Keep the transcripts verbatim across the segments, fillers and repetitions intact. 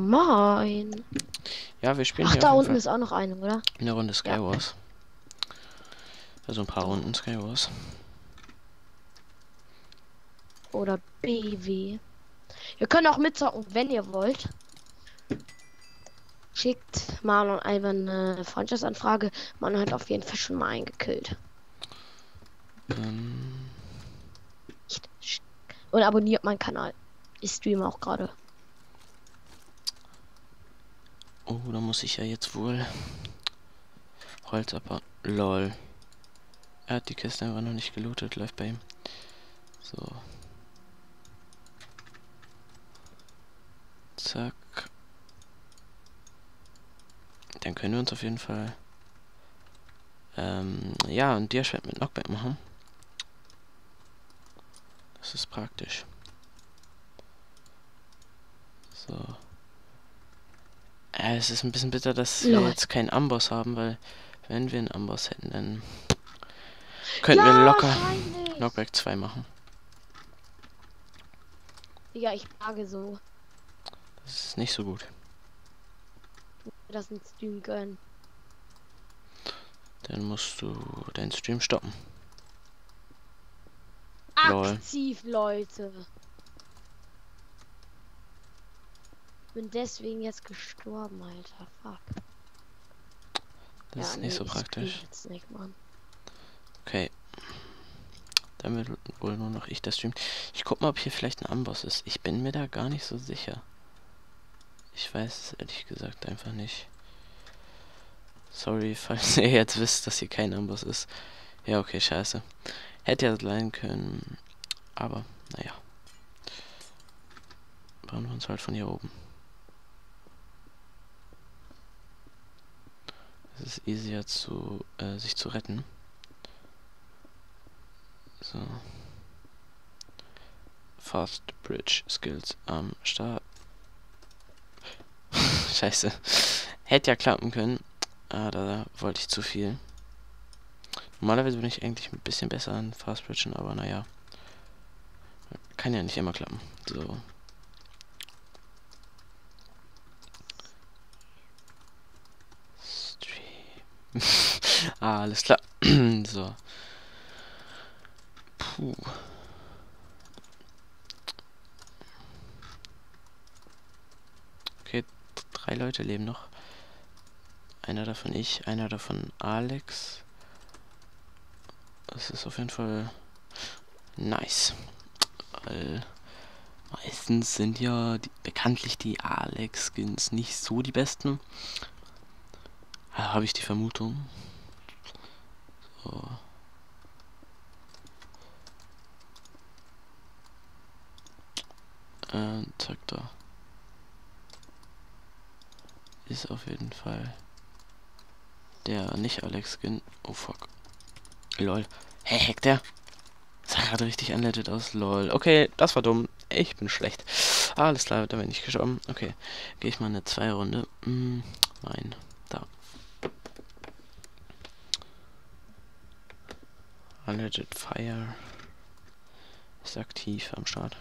moin. Ja, wir spielen Ach, hier da auf jeden unten Fall ist auch noch eine, oder? eine Runde Ja. Skywars. Also ein paar Oh. Runden Skywars. Oder B W. Ihr könnt auch mitzocken, wenn ihr wollt. Schickt Marlon einfach eine Freundschaftsanfrage. Man hat auf jeden Fall schon mal eingekillt. Ähm, Und abonniert meinen Kanal. Ich streame auch gerade. oh, da muss ich ja jetzt wohl Holz abbauen. Lol. Er hat die Kiste einfach noch nicht gelootet, läuft bei ihm. So. Zack. Dann können wir uns auf jeden Fall ähm, ja, ein Diaschwert mit Knockback machen. Das ist praktisch. So. Äh, es ist ein bisschen bitter, dass Lol. wir jetzt keinen Amboss haben, weil wenn wir einen Amboss hätten, dann könnten Ja, wir locker wahrscheinlich. Knockback zwei machen. Ja, ich frage so. Das ist nicht so gut. Das ein Stream gönnen. Dann musst du deinen Stream stoppen. Lol. Aktiv, Leute. Bin deswegen jetzt gestorben, Alter. Fuck. Das Ja, ist nee, nicht so ich praktisch. spiel jetzt nicht, Mann. Okay. Dann wird wohl nur noch ich das streamen. Ich guck mal, ob hier vielleicht ein Amboss ist. Ich bin mir da gar nicht so sicher. Ich weiß es ehrlich gesagt einfach nicht. Sorry, falls ihr jetzt wisst, dass hier kein Amboss ist. Ja, okay, scheiße. Hätte ja sein können. Aber, naja. Bauen wir uns halt von hier oben. Es ist easier zu, äh, sich zu retten. So. Fast Bridge Skills am Start. Scheiße. Hätte ja klappen können. Ah, da, da wollte ich zu viel. Normalerweise bin ich eigentlich ein bisschen besser an Fast Bridgen, aber naja. Kann ja nicht immer klappen. So. Stream. Ah, alles klar. So. Puh. Okay, drei Leute leben noch. Einer davon ich, einer davon Alex. Das ist auf jeden Fall nice. Weil meistens sind ja die, bekanntlich die Alex-Skins nicht so die besten. Da habe ich die Vermutung. So. Äh, zack, da. Ist auf jeden Fall der nicht Alex-Skin. Oh fuck. Lol. Hä, hey, hackt der? Sah gerade richtig anleitet aus. Lol. Okay, das war dumm. Ich bin schlecht. Alles klar, da bin ich gestorben. Okay. Gehe ich mal eine zwei Runde. Hm, nein. Da. Unleaded Fire ist aktiv am Start.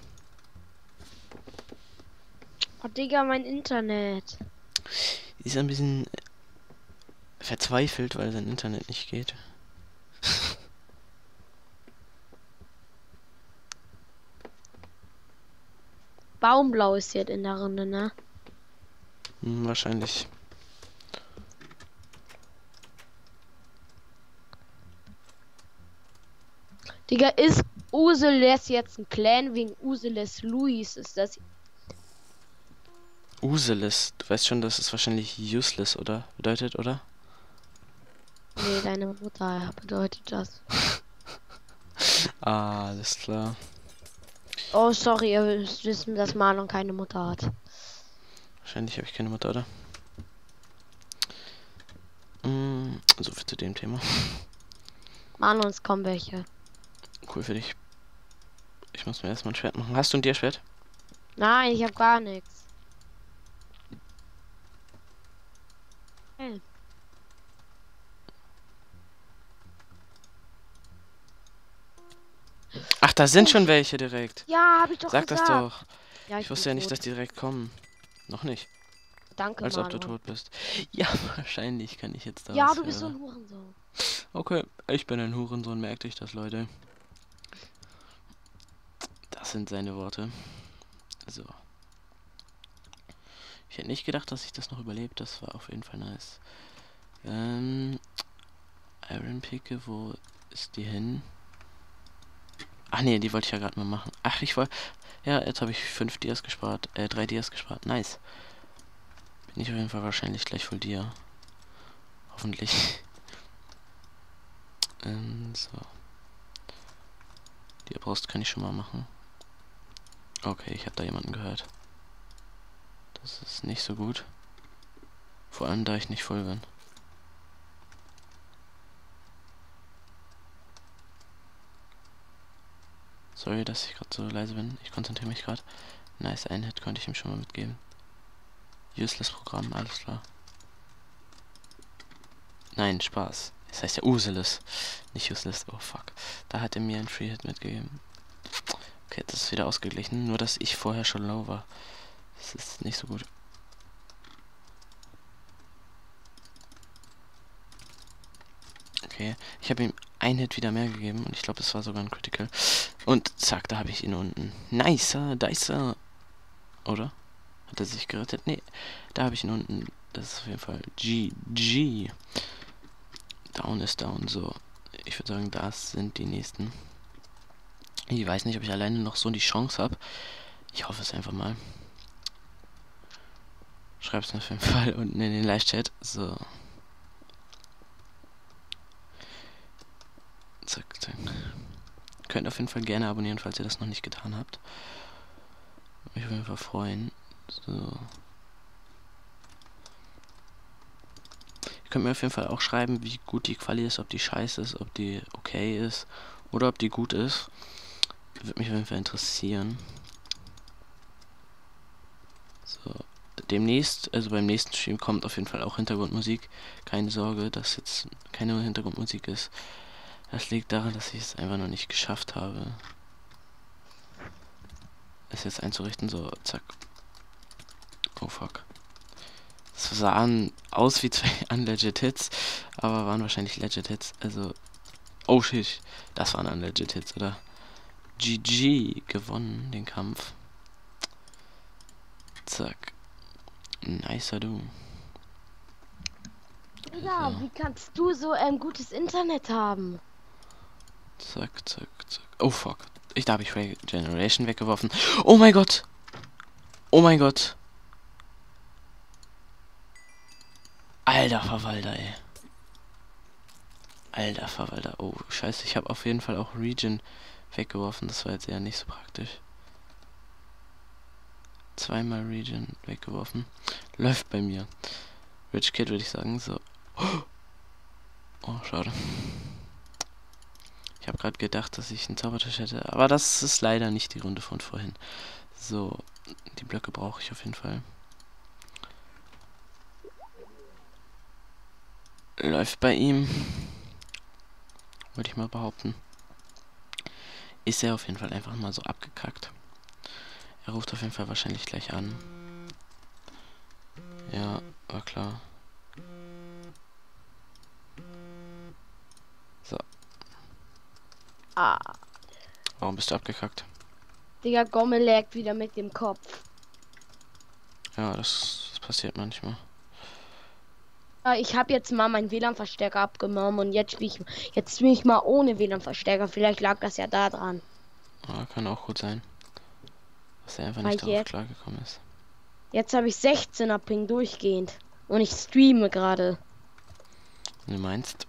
Oh, Digga, mein Internet. Ist ein bisschen verzweifelt, weil sein Internet nicht geht. Baumblau ist jetzt in der Runde, ne? Hm, wahrscheinlich. Digga, ist Useles jetzt ein Clan wegen Useles Luis? Ist das. Useless. Du weißt schon, dass es wahrscheinlich useless, oder? Bedeutet, oder? Nee, deine Mutter bedeutet das. Ah, alles klar. Oh, sorry, ihr müsst wissen, dass Marlon keine Mutter hat. Wahrscheinlich habe ich keine Mutter, oder? Mm, so viel zu dem Thema. Marlons kommen welche. Cool für dich. Ich muss mir erstmal ein Schwert machen. Hast du ein Diaschwert? Nein, ich hab gar nichts. Hey. Ach, da sind Oh. schon welche direkt. Ja, hab ich doch Sag gesagt. das doch. Ja, Ich ich wusste bin ja nicht, tot. dass die direkt kommen. Noch nicht. Danke, Als ob du Marlon. tot bist. Ja, wahrscheinlich kann ich jetzt da Ja, was du bist so hören. ein Hurensohn. Okay, ich bin ein Hurensohn, merkt euch das, Leute. Das sind seine Worte. So. Ich hätte nicht gedacht, dass ich das noch überlebt. Das war auf jeden Fall nice. Ähm, Iron Picke, wo ist die hin? Ach nee, die wollte ich ja gerade mal machen. Ach, ich wollte... Ja, jetzt habe ich fünf Dias gespart. Äh, drei Dias gespart. Nice. Bin ich auf jeden Fall wahrscheinlich gleich voll Dia. Hoffentlich. ähm, so. Die Brust kann ich schon mal machen. Okay, ich habe da jemanden gehört. Das ist nicht so gut. Vor allem, da ich nicht voll bin. Sorry, dass ich gerade so leise bin. Ich konzentriere mich gerade. Nice, ein Hit konnte ich ihm schon mal mitgeben. Useless Programm, alles klar. Nein, Spaß. Das heißt ja useless. Nicht useless. Oh fuck. Da hat er mir einen Free Hit mitgegeben. Okay, das ist wieder ausgeglichen. Nur, dass ich vorher schon low war. Das ist nicht so gut. Okay, ich habe ihm einen Hit wieder mehr gegeben und ich glaube, das war sogar ein Critical. Und zack, da habe ich ihn unten. Nicer, dicer. Oder? Hat er sich gerettet? Nee, da habe ich ihn unten. Das ist auf jeden Fall G G. Down ist down, so. Ich würde sagen, das sind die nächsten. Ich weiß nicht, ob ich alleine noch so die Chance habe. Ich hoffe es einfach mal. Schreibt es mir auf jeden Fall unten in den Live-Chat. So. Zack, zack. Könnt auf jeden Fall gerne abonnieren, falls ihr das noch nicht getan habt. Würde mich auf jeden Fall freuen. So. Ihr könnt mir auf jeden Fall auch schreiben, wie gut die Quali ist, ob die scheiße ist, ob die okay ist oder ob die gut ist. Würde mich auf jeden Fall interessieren. So. Demnächst, also beim nächsten Stream kommt auf jeden Fall auch Hintergrundmusik. Keine Sorge, dass jetzt keine Hintergrundmusik ist. Das liegt daran, dass ich es einfach noch nicht geschafft habe, es jetzt einzurichten. So, zack. Oh fuck. Das sahen aus wie zwei unlegit Hits, aber waren wahrscheinlich legit Hits. Also, oh shit, das waren unlegit Hits, oder? G G gewonnen, den Kampf. Zack. Nicer du. Ja, So. wie kannst du so ein gutes Internet haben? Zack, zack, zack. Oh fuck. Ich, da habe ich Regeneration weggeworfen. Oh mein Gott. Oh mein Gott. Alter Verwalter, ey. Alter Verwalter. Oh, scheiße. Ich habe auf jeden Fall auch Regen weggeworfen. Das war jetzt eher nicht so praktisch. Zweimal Regen weggeworfen. Läuft bei mir. Rich Kid würde ich sagen. So. Oh, schade. Ich habe gerade gedacht, dass ich einen Zaubertisch hätte. Aber das ist leider nicht die Runde von vorhin. So. Die Blöcke brauche ich auf jeden Fall. Läuft bei ihm. Würde ich mal behaupten. Ist er auf jeden Fall einfach mal so abgekackt. Er ruft auf jeden Fall wahrscheinlich gleich an. Ja, war klar. So. Ah, Warum bist du abgekackt? Digga, Gomme laggt wieder mit dem Kopf. Ja, das, das passiert manchmal. Ja, ich habe jetzt mal meinen W L A N-Verstärker abgenommen und jetzt spiele ich, jetzt spiel ich mal ohne W L A N-Verstärker. Vielleicht lag das ja da dran. Ja, kann auch gut sein. Dass er einfach Weil nicht darauf jetzt, klargekommen ist. jetzt habe ich sechzehner Ping durchgehend. Und ich streame gerade. Du meinst?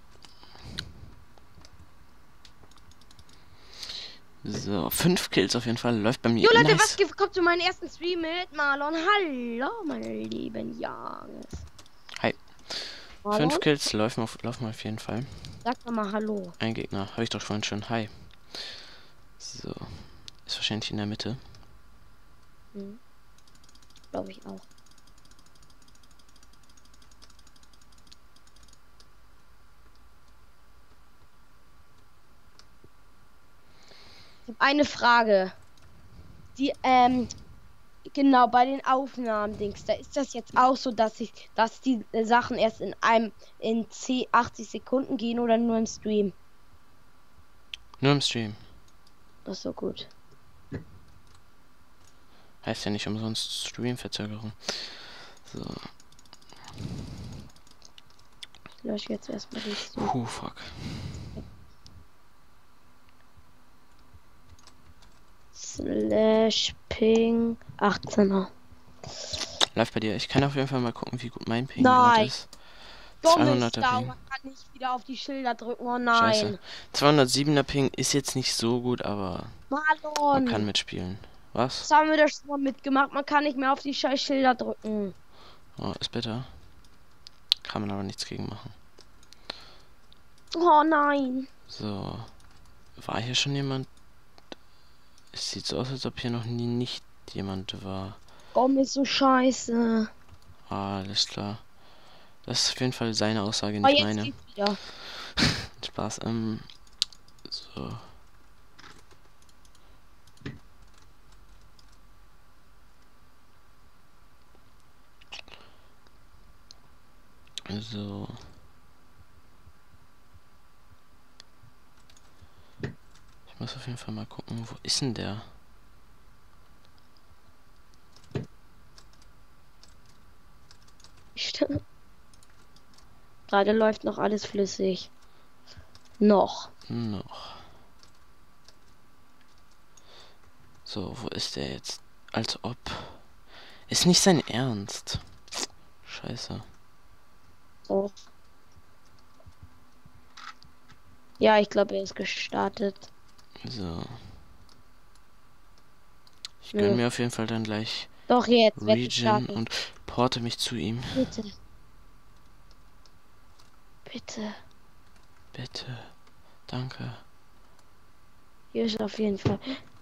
So, fünf Kills auf jeden Fall. Läuft bei mir. Jo Leute, Nice. was gibt, kommt zu meinem ersten Stream mit Marlon? Hallo, meine lieben Jungs. Hi. Marlon? Fünf Kills laufen auf, laufen auf jeden Fall. Sag doch mal Hallo. Ein Gegner. Habe ich doch vorhin schon. Hi. So. Ist wahrscheinlich in der Mitte. Hm. Glaube ich auch. Ich habe eine Frage. Die, ähm, genau, bei den Aufnahmen-Dings, da ist das jetzt auch so, dass ich, dass die äh, Sachen erst in einem, in zehn, achtzig Sekunden gehen oder nur im Stream. Nur im Stream. Das ist so gut. Heißt ja nicht umsonst Stream-Verzögerung. So. Ich lösche jetzt erstmal den Stream. Puh, fuck. Slash Ping achtzehner. Läuft bei dir. Ich kann auf jeden Fall mal gucken, wie gut mein Ping Nein. gerade ist. Dummes zweihunderter Ping. Dauer kann ich wieder auf die Schilder drücken. Oh nein. Scheiße. zweihundertsiebener Ping ist jetzt nicht so gut, aber man Marlon. kann mitspielen. Was? Das haben wir doch schon mal mitgemacht. Man kann nicht mehr auf die scheiß Schilder drücken. Oh, ist bitter. Kann man aber nichts gegen machen. Oh nein. So. War hier schon jemand? Es sieht so aus, als ob hier noch nie nicht jemand war. Warum ist so scheiße? Ah, alles klar. Das ist auf jeden Fall seine Aussage, Oh, nicht jetzt meine. geht's wieder. Spaß. Ähm. So. So. Ich muss auf jeden Fall mal gucken, wo ist denn der? Stimmt. Gerade läuft noch alles flüssig. Noch. Noch. So, wo ist der jetzt? Als ob. Ist nicht sein Ernst. Scheiße. So. Ja, ich glaube, er ist gestartet. So. Ich Nö. gönne mir auf jeden Fall dann gleich Doch jetzt wird Regen gestartet. und porte mich zu ihm. Bitte. Bitte. Bitte. Danke. Hier ist auf jeden Fall.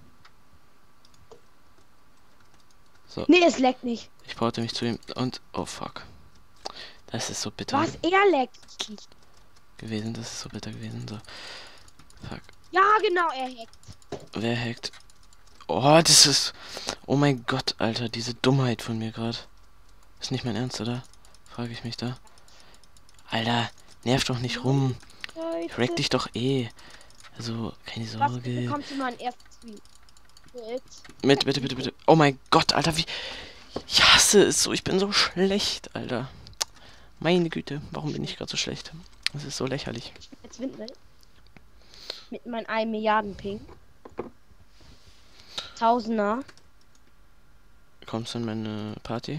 So. Nee, es leckt nicht. Ich porte mich zu ihm und... Oh, fuck. Das ist so bitter Was? Er leckt. gewesen. Das ist so bitter gewesen. So. Fuck. Ja, genau, er hackt. Wer hackt? Oh, das ist... Oh mein Gott, Alter. Diese Dummheit von mir gerade. Ist nicht mein Ernst, oder? Frage ich mich da. Alter, nerv doch nicht rum. Ich wreck dich doch eh. Also, keine Was Sorge. bekommst du mal einen ersten Stream? Mit, bitte, bitte, bitte. Oh mein Gott, Alter, wie... Ich hasse es so. Ich bin so schlecht, Alter. Meine Güte, warum bin ich gerade so schlecht? Das ist so lächerlich. Jetzt Windel. Mit meinem ein Milliarden Ping. Tausender. Kommst du in meine Party?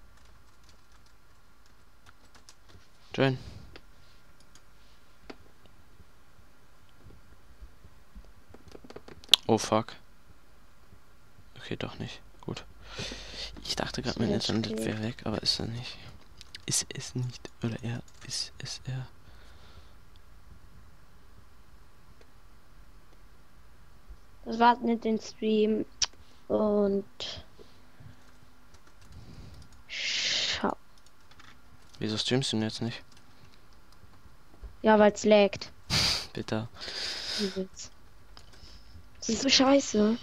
Join. Oh fuck. Okay, doch nicht. Gut. Ich dachte gerade, mein Internet wäre weg, aber ist er nicht. Ist es nicht. Oder er ist es er. Das war's mit dem Stream. Und schau. Wieso streamst du denn jetzt nicht? Ja, weil es laggt. Bitte. Das ist so scheiße.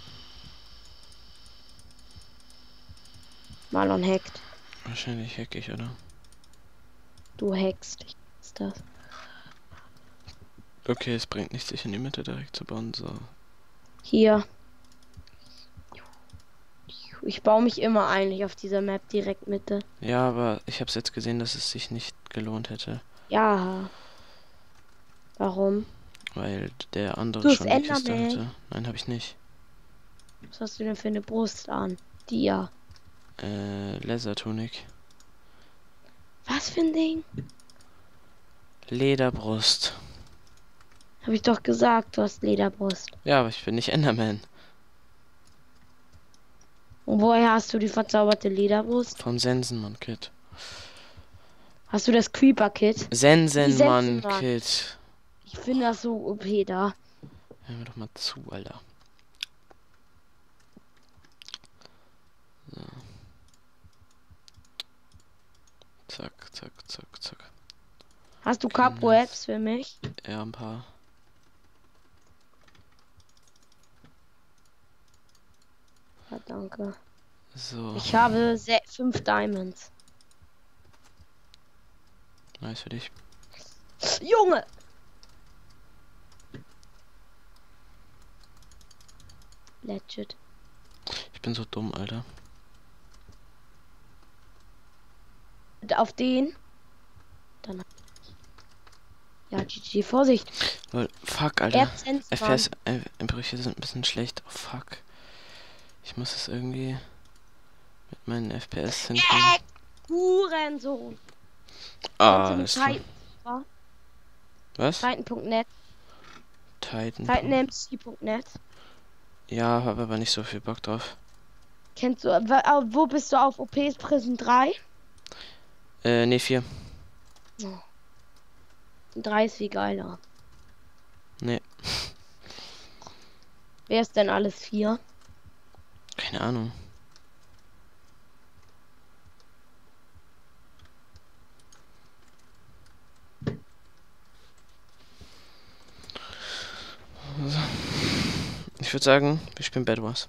Marlon hackt. Wahrscheinlich hack ich, oder? Du hackst. Ich weiß das. Okay, es bringt nichts, sich in die Mitte direkt zu bauen, so. Hier. Ich baue mich immer eigentlich auf dieser Map direkt Mitte. Ja, aber ich habe es jetzt gesehen, dass es sich nicht gelohnt hätte. Ja. Warum? Weil der andere Du hast schon die Kiste Enderman. hatte. Nein, habe ich nicht. Was hast du denn für eine Brust an? Die ja. Äh, Lasertunik. Was für ein Ding? Lederbrust. Hab ich doch gesagt, du hast Lederbrust. Ja, aber ich bin nicht Enderman. Und woher hast du die verzauberte Lederbrust? Vom Sensenmann-Kit. Hast du das Creeper-Kit? Sensenmann-Kit. Ich finde das so O P da. Hör mir doch mal zu, Alter. So. Zack, zack, zack, zack. Hast du Okay, Capo-Apps für mich? Ja, ein paar. Ja, danke. So, Ich habe se- fünf Diamonds. nice für dich. Junge! Legit. Ich bin so dumm, Alter. Auf den. Dann. Ja, G G, Vorsicht. Lol, fuck, Alter. Erzens, F P Mann. S-Brüche sind ein bisschen schlecht. Oh, fuck. Ich muss es irgendwie mit meinen F P S hinkriegen. Äh, Hurensohn. Kennst Ah, du das war... Titan? Was? Titan Punkt net. Titan. TitanMC Punkt net. Ja, habe aber nicht so viel Bock drauf. Kennst du, wa- wo bist du auf O Ps Prison drei? Äh, nee, vier. Oh. drei ist viel geiler. Nee, Wer ist denn alles vier? keine Ahnung. So. Ich würde sagen, wir spielen Bed Wars.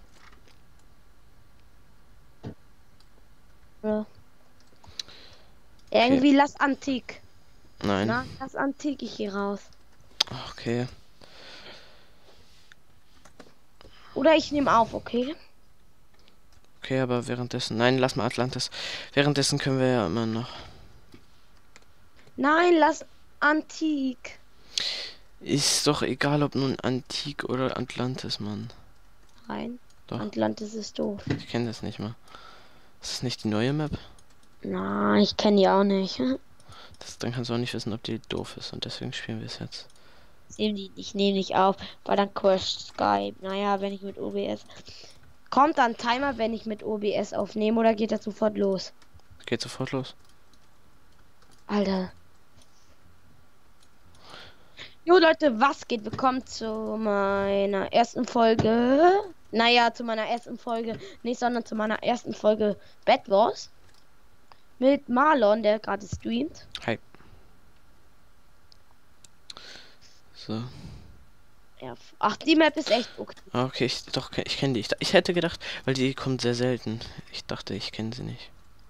Ja. Irgendwie lass Antik. Nein. Na, lass Antik, ich geh raus. Okay. Oder ich nehme auf, okay? Okay, aber währenddessen... Nein, lass mal Atlantis. Währenddessen können wir ja immer noch... Nein, lass Antik. Ist doch egal, ob nun Antik oder Atlantis, Mann. Rein. Doch. Atlantis ist doof. Ich kenne das nicht mal. Ist das nicht die neue Map? Na, ich kenne die auch nicht. Das, dann kannst du auch nicht wissen, ob die doof ist. Und deswegen spielen wir es jetzt. Ich nehme die, ich nehme nicht auf, weil dann crasht Skype. Naja, wenn ich mit O B S. Kommt dann Timer, wenn ich mit O B S aufnehme, oder geht das sofort los? Geht sofort los. Alter. Jo Leute, was geht? Willkommen zu meiner ersten Folge. Naja, zu meiner ersten Folge. Nicht, sondern zu meiner ersten Folge Bed Wars. Mit Marlon, der gerade streamt. Hi. So. Ja. Ach, die Map ist echt okay. Ah, okay, ich, doch, ich kenne die. Ich, ich hätte gedacht, weil die kommt sehr selten. Ich dachte, ich kenne sie nicht.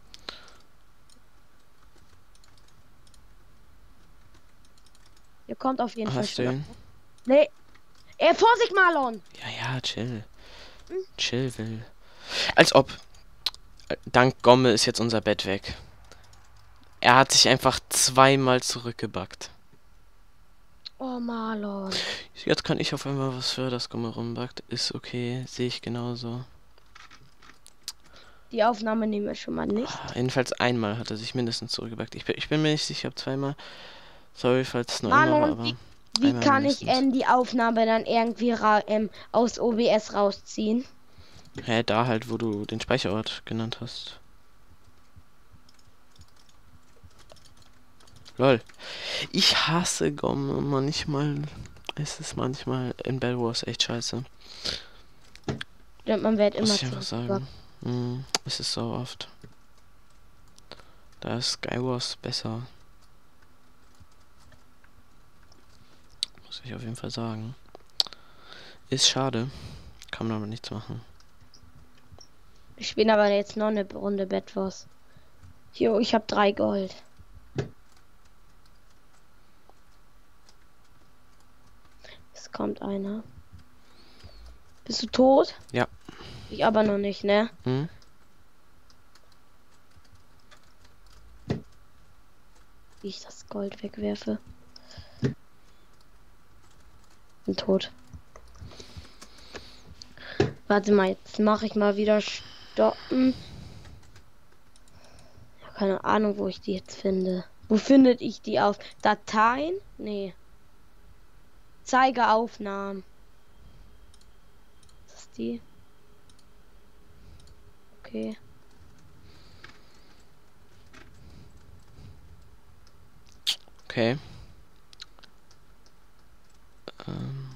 Ihr kommt auf jeden Hast du Fall. ihn? Nee. Ey, Vorsicht, Marlon! Ja, ja, chill. Chill, will. Als ob. Dank Gomme ist jetzt unser Bett weg. Er hat sich einfach zweimal zurückgebackt. Oh, Marlon. Jetzt kann ich auf einmal was für das Gomme rumbackt. Ist okay, sehe ich genauso. Die Aufnahme nehmen wir schon mal nicht. Ah, jedenfalls einmal hat er sich mindestens zurückgebackt. Ich bin, ich bin mir nicht sicher, ob zweimal. Sorry, falls es nur einmal war, Marlon, aber wie, wie einmal kann ich mindestens. ähm, die Aufnahme dann irgendwie ra ähm, aus O B S rausziehen? Hä, da halt, wo du den Speicherort genannt hast. Lol. Ich hasse Gomme manchmal. Es ist manchmal in Bed Wars echt scheiße. Und man wird immer Muss ich einfach zurück- sagen. Hm, es ist so oft. Da ist Skywars besser. Muss ich auf jeden Fall sagen. Ist schade. Kann man aber nichts machen. Ich spiele aber jetzt noch eine Runde Bed Wars. Jo, ich habe drei Gold. Es kommt einer. Bist du tot? Ja. Ich aber noch nicht, ne? Hm? Wie ich das Gold wegwerfe. Bin tot. Warte mal, jetzt mache ich mal wieder stoppen. Ja, keine Ahnung, wo ich die jetzt finde. Wo findet ich die auf? Dateien? Nee. Zeige Aufnahmen. Was ist die? Okay. Okay. Ähm.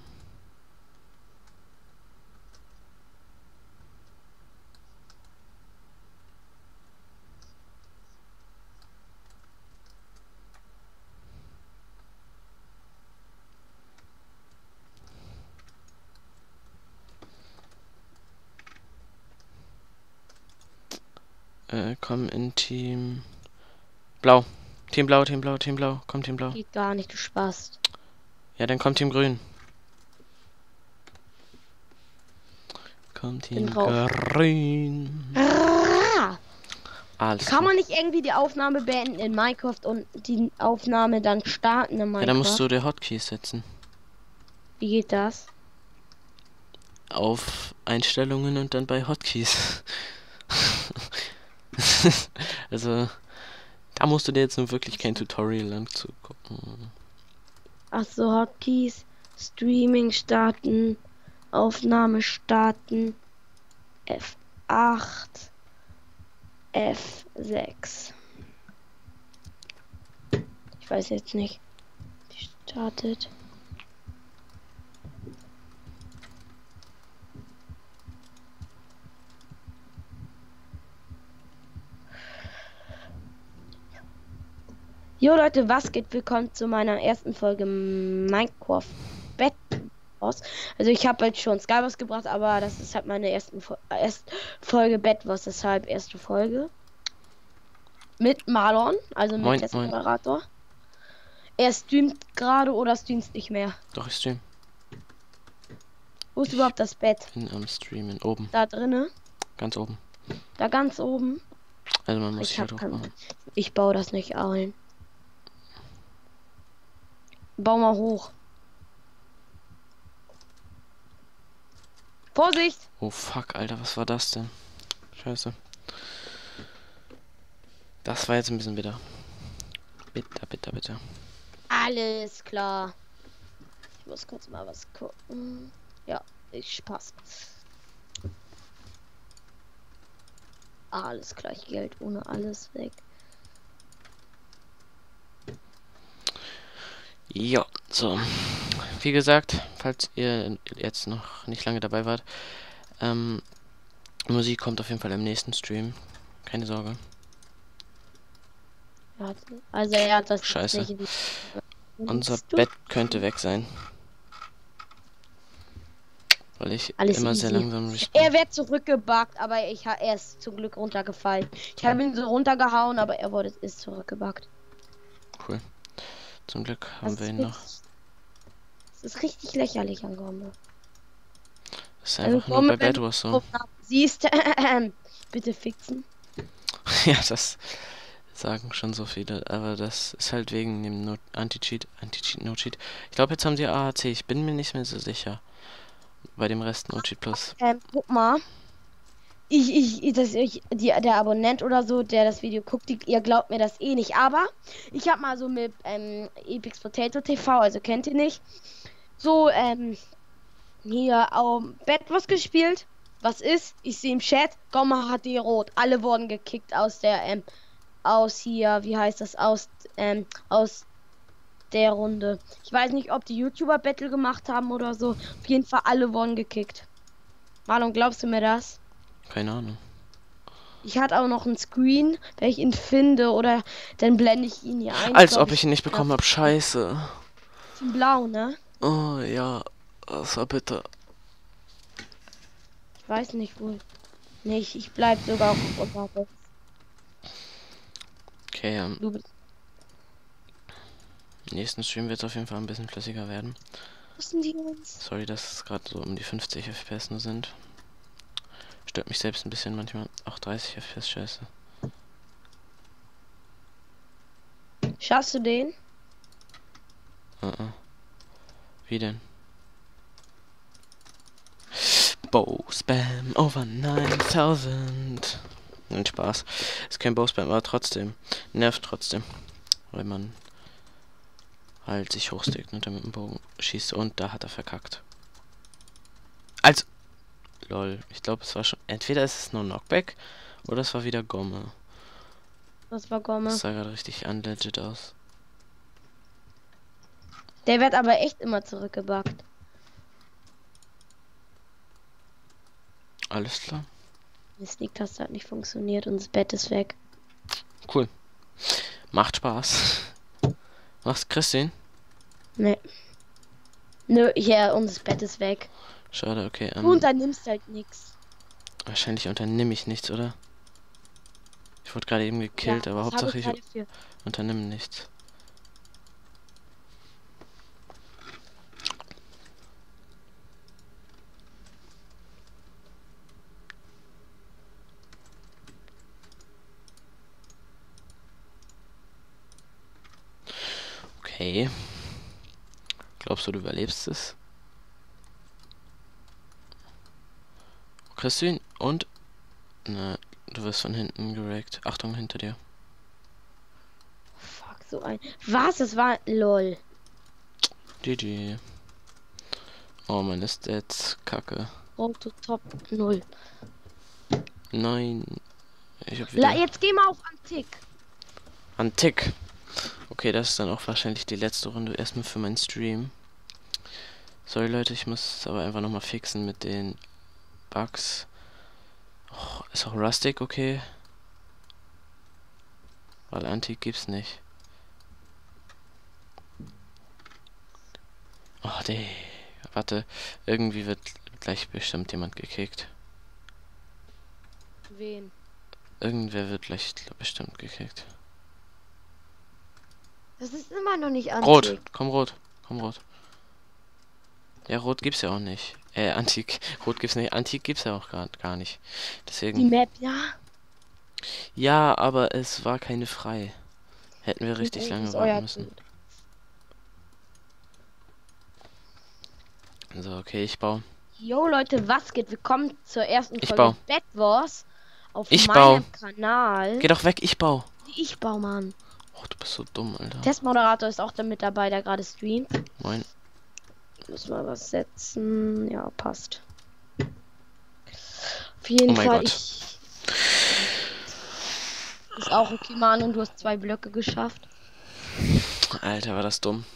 Äh, komm in Team Blau. Team Blau, Team Blau, Team Blau. Komm, Team Blau. Geht gar nicht, du Spast. Ja, dann kommt Team Grün. Kommt Team Grün. Ah! Alles Kann klar. man nicht irgendwie die Aufnahme beenden in Minecraft und die Aufnahme dann starten in Minecraft? Ja, dann musst du die Hotkeys setzen. Wie geht das? Auf Einstellungen und dann bei Hotkeys. Also, da musst du dir jetzt nun wirklich kein Tutorial anzugucken. Ach so, Hotkeys, Streaming starten, Aufnahme starten, F acht, F sechs. Ich weiß jetzt nicht. Die startet. Jo Leute, was geht? Willkommen zu meiner ersten Folge Minecraft Bed Wars. Also ich habe jetzt schon Skywars gebracht, aber das ist halt meine ersten Fo erste Folge Bed Wars, deshalb erste Folge. Mit Marlon, also mit Moin, dem moin. Moderator. Er streamt gerade oder streamt nicht mehr. Doch, ich stream. Wo ist überhaupt das Bett? Bin am Streamen. Oben. Da drinne? Ganz oben. Da ganz oben? Also man muss Ich sich halt hab hoch kein- machen. Ich baue das nicht ein. Bau mal hoch. Vorsicht! Oh fuck, Alter, was war das denn? Scheiße. Das war jetzt ein bisschen bitter. Bitter, bitter, bitter. Alles klar. Ich muss kurz mal was gucken. Ja, ich passt. Alles gleich Geld ohne alles weg. Ja, so. Wie gesagt, falls ihr jetzt noch nicht lange dabei wart, ähm, Musik kommt auf jeden Fall im nächsten Stream. Keine Sorge. Er hat, also er hat das Scheiße. nicht in- Unser Willst du? Bett könnte weg sein. Weil ich Alles immer sehr easy. langsam respawn. Er wird zurückgebackt, aber ich ha er ist zum Glück runtergefallen. Ich habe ihn so runtergehauen, aber er wurde ist zurückgebackt. Cool. Zum Glück haben Das wir ist ihn noch. richtig- Das ist richtig lächerlich an Gombe. Das ist Also einfach nur Gombe, bei wenn Bad Wars so. du siehst, bitte fixen. Ja, das sagen schon so viele, aber das ist halt wegen dem no Anti-Cheat, Anti-Cheat, No-Cheat. Ich glaube, jetzt haben sie A A C, ich bin mir nicht mehr so sicher. Bei dem Rest No-Cheat Plus. Ähm, guck mal. Ich, ich, ich, das, ich, die, der Abonnent oder so, der das Video guckt, die, ihr glaubt mir das eh nicht. Aber ich habe mal so mit ähm, Epix Potato T V, also kennt ihr nicht, so ähm, hier auf Bett was gespielt. Was ist? Ich sehe im Chat, Gomma hat die rot. Alle wurden gekickt aus der, ähm, aus hier, wie heißt das, aus, ähm, aus der Runde. Ich weiß nicht, ob die YouTuber Battle gemacht haben oder so. Auf jeden Fall alle wurden gekickt. Marlon, glaubst du mir das? Keine Ahnung. Ich hatte auch noch einen Screen, wenn ich ihn finde, oder dann blende ich ihn hier ein. Als glaub ob ich ihn nicht bekommen habe, scheiße. In blau, ne? Oh ja, das war bitter. Ich weiß nicht wohl. Nicht, ich bleib sogar auf unter. Okay, ähm, Du bist. im nächsten Stream wird es auf jeden Fall ein bisschen flüssiger werden. Wo sind die uns? Sorry, dass es gerade so um die fünfzig F P S nur sind. Stört mich selbst ein bisschen manchmal. Auch dreißig F P S, scheiße. Schaffst du den? Uh -uh. Wie denn? Bow Spam over neuntausend. Nein, Spaß. Ist kein Bow Spam, aber trotzdem. Nervt trotzdem. Weil man halt sich hochsteckt und dann mit dem Bogen schießt und da hat er verkackt. Also. Lol. Ich glaube, es war schon. Entweder ist es nur Knockback oder es war wieder Gomme. Das war Gomme. Das sah gerade richtig unlegit aus. Der wird aber echt immer zurückgebackt. Alles klar. Das Sneak-Taste hat nicht funktioniert und das Bett ist weg. Cool. Macht Spaß. Was, Christine? Ne. Nö, hier, und das Bett ist weg. Schade, okay. Ähm, Und dann nimmst halt nix. wahrscheinlich unternehme ich nichts, oder? Ich wurde gerade eben gekillt, Ja, aber was habe Hauptsache ich ich gerade für... unternimm nichts. Okay. Glaubst du, du überlebst es? Kriegst du ihn? Und? Ne, du wirst von hinten gerackt. Achtung, hinter dir. Fuck, so ein... Was? Das war... Lol. G G. Oh, meine Stats. Kacke. Auto Top null. Nein. Ich hab La, wieder... jetzt geh mal auf Antik. An Tick. Okay, das ist dann auch wahrscheinlich die letzte Runde erstmal für meinen Stream. Sorry Leute, ich muss es aber einfach nochmal fixen mit den Bugs. Oh, ist auch Rustic okay? Weil Antik gibt's nicht. Oh, nee. Warte, irgendwie wird gleich bestimmt jemand gekickt. Wen? Irgendwer wird gleich bestimmt gekickt. Das ist immer noch nicht Rot, Antik. komm rot, komm rot. Ja, rot gibt's ja auch nicht. Äh, Antik. Rot gibt's nicht. Antik gibt's ja auch gar, gar nicht. Die Deswegen. Map, ja. Ja, aber es war keine frei. Hätten wir Und richtig rot lange ist warten euer müssen. Bild. So, okay, ich baue. Jo Leute, was geht? Willkommen zur ersten Ich Folge bau. Bed Wars auf Ich meinem bau. Kanal. Geh doch weg, ich baue. Ich baue, Mann. Oh, du bist so dumm, Alter. Testmoderator ist auch da mit dabei, der gerade streamt. Moin. Muss mal was setzen. Ja, passt. Auf jeden Oh mein Fall, Gott. ich. Ist auch okay, Mann, und du hast zwei Blöcke geschafft. Alter, war das dumm.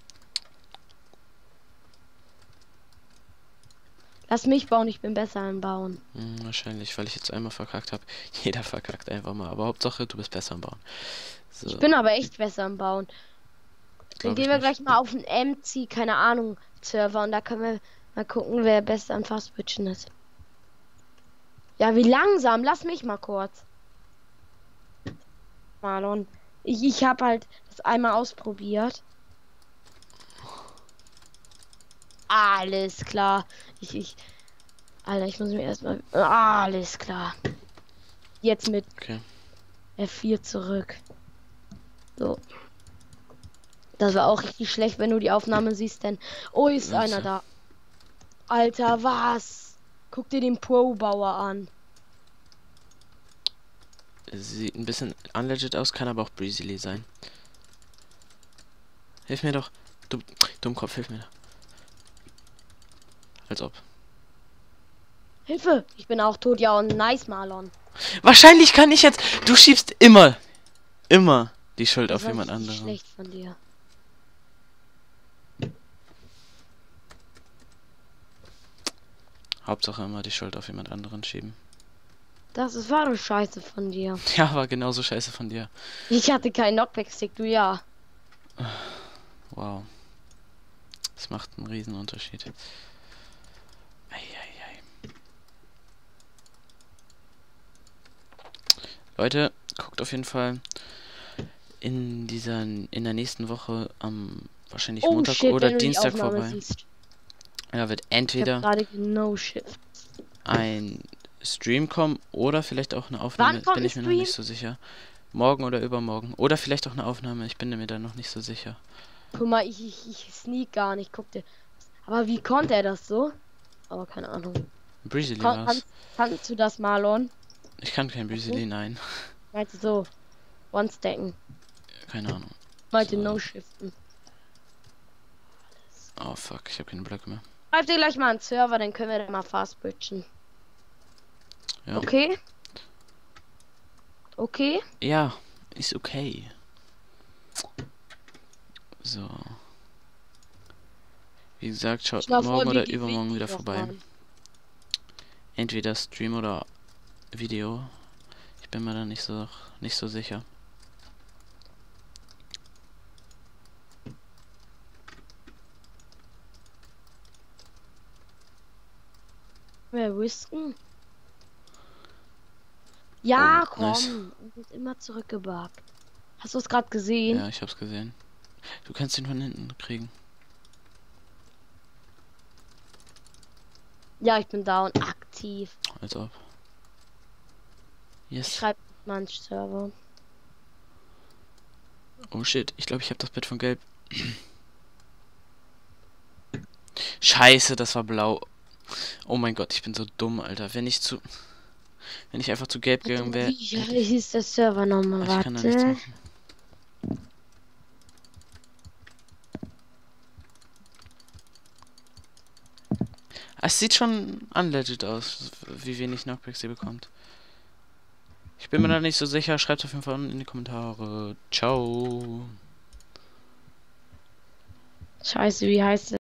Lass mich bauen, ich bin besser im Bauen. Hm, wahrscheinlich, weil ich jetzt einmal verkackt habe. Jeder verkackt einfach mal. Aber Hauptsache, du bist besser am Bauen. So, Ich bin aber echt besser im Bauen. Dann glaub gehen ich wir nicht. gleich mal auf einen M C, keine Ahnung, Server, und da können wir mal gucken, wer besser an Fastwitchen ist. Ja, wie langsam? Lass mich mal kurz. Marlon. Ich, ich habe halt das einmal ausprobiert. Alles klar. Ich, ich. Alter, ich muss mir erstmal. Alles klar. Jetzt mit Okay. F vier zurück. So. Das war auch richtig schlecht, wenn du die Aufnahme siehst, denn. Oh, ist Ja, einer so. da. Alter, was? Guck dir den Pro-Bauer an. Sieht ein bisschen unlegit aus, kann aber auch breezily sein. Hilf mir doch. Du, Dummkopf, hilf mir doch. Als ob. Hilfe! Ich bin auch tot, ja, und nice, Marlon. Wahrscheinlich kann ich jetzt. Du schiebst immer. Immer die Schuld Das auf war jemand richtig anderen. schlecht von dir. Hauptsache immer die Schuld auf jemand anderen schieben. Das ist, war doch scheiße von dir. Ja, war genauso scheiße von dir. Ich hatte keinen Knockback-Stick, du ja. Wow. Das macht einen riesen Unterschied. Eieiei. Leute, guckt auf jeden Fall in dieser in der nächsten Woche am wahrscheinlich Oh Montag shit, oder wenn du die Dienstag Aufnahme vorbei. siehst. Da wird Ich hab entweder gerade no shift. ein Stream kommen oder vielleicht auch eine Aufnahme. Wann kommt Bin ein ich mir noch Stream? nicht so sicher. Morgen oder übermorgen. Oder vielleicht auch eine Aufnahme. Ich bin mir da noch nicht so sicher. Guck mal, ich, ich, ich sneak gar nicht, guck dir. Aber wie konnte er das so? Aber keine Ahnung. Breezily Kon war's. kannst, kannst du das, Marlon? Ich kann kein Breezily, nein. Meinst du so? One-Stacken. Keine Ahnung. Meinte So. No-Shiften. Oh fuck, ich habe keine Blöcke mehr. Schreib dir gleich mal einen Server, dann können wir da mal fast bridgen. Ja. Okay? Okay? Ja, ist okay. So. Wie gesagt, schaut Stell dir morgen vor, oder wir gewinnen übermorgen wieder die doch, vorbei. Mann. Entweder Stream oder Video. Ich bin mir da nicht so nicht so sicher. Wir whisken. Ja, Oh, nice. komm. Es wird immer zurückgebackt. Hast du es gerade gesehen? Ja, ich hab's gesehen. Du kannst ihn von hinten kriegen. Ja, ich bin down. Aktiv. Als ob. Ich Yes. schreibe manch Server. Oh shit, ich glaube, ich habe das Bett von Gelb. Scheiße, das war blau. Oh mein Gott, ich bin so dumm, Alter. Wenn ich zu... Wenn ich einfach zu Gelb Warte gegangen mal, wäre... wie hieß der Server nochmal? Ich kann da nichts Warte. machen. Es sieht schon unlegit aus, wie wenig Knockbacks sie bekommt. Ich bin mir da nicht so sicher. Schreibt auf jeden Fall in die Kommentare. Ciao. Scheiße, wie heißt der?